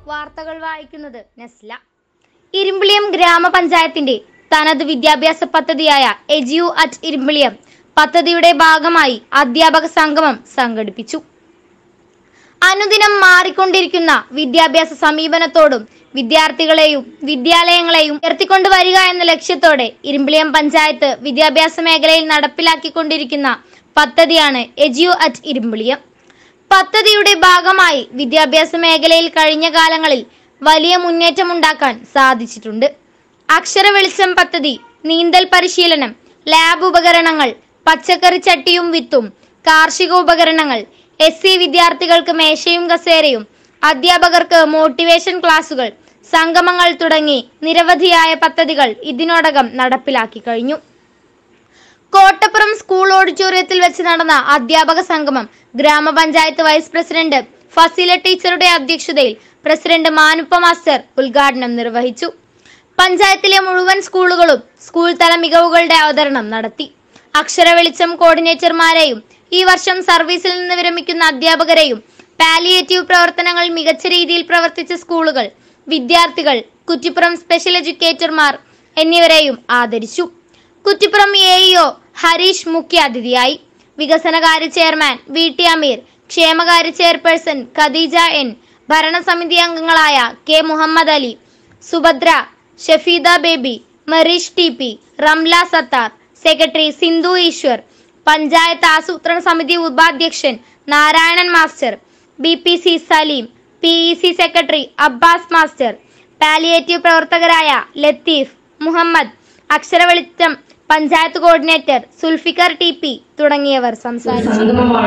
വാർത്തകൾ വായിക്കുന്നത് നസ്ല. ഇരുമ്പിളിയം ഗ്രാമപഞ്ചായത്തിന്റെ തനത് വിദ്യാഭ്യാസ പദ്ധതിയായ എജ്യു അറ്റ് ഇരുമ്പിളിയം പദ്ധതിയുടെ ഭാഗമായി അധ്യാപക സംഗമം സംഘടിപ്പിച്ചു. അനുദിനം മാറിക്കൊണ്ടിരിക്കുന്ന വിദ്യാഭ്യാസ സമീപനത്തോടും വിദ്യാർത്ഥികളെയും വിദ്യാലയങ്ങളെയും ഉയർത്തിക്കൊണ്ടുവരിക എന്ന ലക്ഷ്യത്തോടെ ഇരുമ്പിളിയം പഞ്ചായത്ത് വിദ്യാഭ്യാസ മേഖലയിൽ നടപ്പിലാക്കിക്കൊണ്ടിരിക്കുന്ന പദ്ധതിയാണ് എജ്യു അറ്റ് ഇരുമ്പിളിയം. പദ്ധതിയുടെ ഭാഗമായി വിദ്യാഭ്യാസ മേഖലയിൽ കഴിഞ്ഞ കാലങ്ങളിൽ വലിയ മുന്നേറ്റമുണ്ടാക്കാൻ സാധിച്ചിട്ടുണ്ട്. അക്ഷര വെളിച്ചം പദ്ധതി, നീന്തൽ പരിശീലനം, ലാബ് ഉപകരണങ്ങൾ, പച്ചക്കറി ചട്ടിയും വിത്തും, കാർഷിക ഉപകരണങ്ങൾ, SC വിദ്യാർത്ഥികൾക്ക് മേശയും കസേരയും, അധ്യാപകർക്ക് മോട്ടിവേഷൻ ക്ലാസുകൾ, സംഗമങ്ങൾ തുടങ്ങി നിരവധിയായ പദ്ധതികൾ ഇതിനോടകം നടപ്പിലാക്കി കഴിഞ്ഞു. കോട്ടപ്പുറം സ്കൂൾ ഓഡിറ്റോറിയത്തിൽ വെച്ച് നടന്ന അധ്യാപക സംഗമം ഗ്രാമപഞ്ചായത്ത് വൈസ് പ്രസിഡന്റ് ഫസീല ടീച്ചറുടെ അധ്യക്ഷതയിൽ പ്രസിഡന്റ് മാനുപ്പ മാസ്റ്റർ ഉദ്ഘാടനം നിർവഹിച്ചു. പഞ്ചായത്തിലെ മുഴുവൻ സ്കൂളുകളും സ്കൂൾ തല മികവുകളുടെ അവതരണം നടത്തി. അക്ഷര വെളിച്ചം കോർഡിനേറ്റർമാരെയും ഈ വർഷം സർവീസിൽ നിന്ന് വിരമിക്കുന്ന അധ്യാപകരെയും പാലിയേറ്റീവ് പ്രവർത്തനങ്ങൾ മികച്ച രീതിയിൽ പ്രവർത്തിച്ച സ്കൂളുകൾ, വിദ്യാർത്ഥികൾ, കുറ്റിപ്പുറം സ്പെഷ്യൽ എഡ്യൂക്കേറ്റർമാർ എന്നിവരെയും ആദരിച്ചു. കുറ്റിപ്പുറം AEO ഹരീഷ് മുഖ്യാതിഥിയായി. വികസനകാര്യ ചെയർമാൻ VT അമീർ, ക്ഷേമകാര്യ ചെയർപേഴ്സൺ ഖദീജ N, ഭരണസമിതി അംഗങ്ങളായ K Muhammad Ali, Subhadra, Shafeeda Baby, Mareesh TP, Ramla Sattar, secretary Sindhu Eshwar, panchayat ആസൂത്രണ സമിതി ഉപാധ്യക്ഷൻ Narayanan master, BPC Saleem, PEC secretary Abbas master, palliative പ്രവർത്തകരായ ലത്തീഫ്, മുഹമ്മദ്, അക്ഷര വെളിച്ചം പഞ്ചായത്ത് കോർഡിനേറ്റർ സുൽഫിക്കർ TP തുടങ്ങിയവർ സംസാരിച്ചു.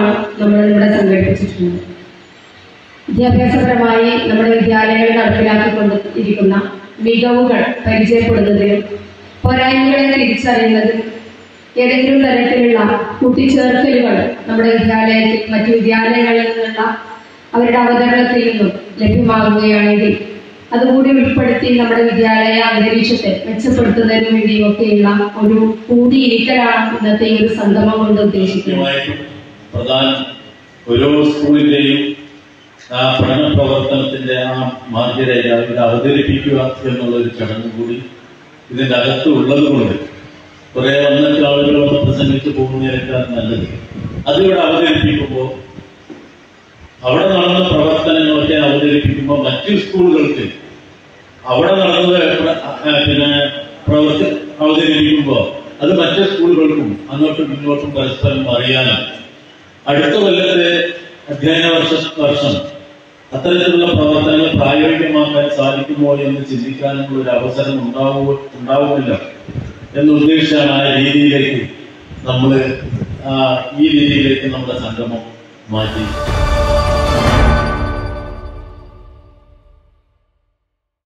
വിദ്യാഭ്യാസപരമായി നമ്മുടെ വിദ്യാലയങ്ങളിൽ നടപ്പിലാക്കിക്കൊണ്ടിരിക്കുന്ന മികവുകൾ പരിചയപ്പെടുന്നതിനും പോരായ്മകളെ തിരിച്ചറിയുന്നതിനും ഏതെങ്കിലും തരത്തിലുള്ള കൂട്ടിച്ചേർക്കലുകൾ നമ്മുടെ വിദ്യാലയത്തിൽ മറ്റു വിദ്യാലയങ്ങളിൽ നിന്നുള്ള അവരുടെ അവതരണത്തിൽ നിന്നും ലഭ്യമാകുകയാണെങ്കിൽ അതുകൂടി ഉൾപ്പെടുത്തി നമ്മുടെ വിദ്യാലയ അന്തരീക്ഷത്തെ മെച്ചപ്പെടുത്തുന്നതിന് വേണ്ടിയൊക്കെയുള്ള ഒരു കൂടിയിരിക്കലാണ് ഇന്നത്തെ ഈ ഒരു സംഗമം കൊണ്ട് ഉദ്ദേശിക്കുന്നത്. പ്രധാനം ഓരോ സ്കൂളിന്റെയും പഠന പ്രവർത്തനത്തിന്റെ മാർഗരേഖ ഇത് അവതരിപ്പിക്കുക എന്നുള്ള ഒരു ചടങ്ങ് കൂടി ഇതിന്റെ അകത്ത് ഉള്ളത് കൊണ്ട് കുറെ വന്നിട്ട് ആളുകളൊക്കെ പ്രസംഗിച്ച് പോകുന്നതിനേക്കാൾ നല്ലത് അതിവിടെ അവതരിപ്പിക്കുമ്പോൾ അവിടെ നടന്ന പ്രവർത്തനങ്ങളൊക്കെ അവതരിപ്പിക്കുമ്പോൾ മറ്റു സ്കൂളുകൾക്ക് അവിടെ നടന്നത് അവതരിപ്പിക്കുമ്പോൾ അത് മറ്റു സ്കൂളുകൾക്കും അങ്ങോട്ടും ഇങ്ങോട്ടും പരസ്പരം അറിയാനും അടുത്ത കൊല്ലത്തെ അധ്യയന വർഷം അത്തരത്തിലുള്ള പ്രവർത്തനങ്ങൾ പ്രായോഗികമാക്കാൻ സാധിക്കുമോ എന്ന് ചിന്തിക്കാനുള്ള ഒരു അവസരം ഉണ്ടാവുമല്ലോ എന്നുദ്ദേശിച്ചാണ് ഈ രീതിയിലേക്ക് നമ്മുടെ സംഗമം മാറ്റി.